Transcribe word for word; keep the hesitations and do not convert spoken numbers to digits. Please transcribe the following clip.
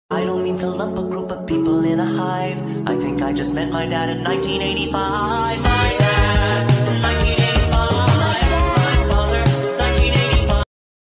I don't mean to lump a group of people in a hive. I think I just met my dad in nineteen eighty-five. My dad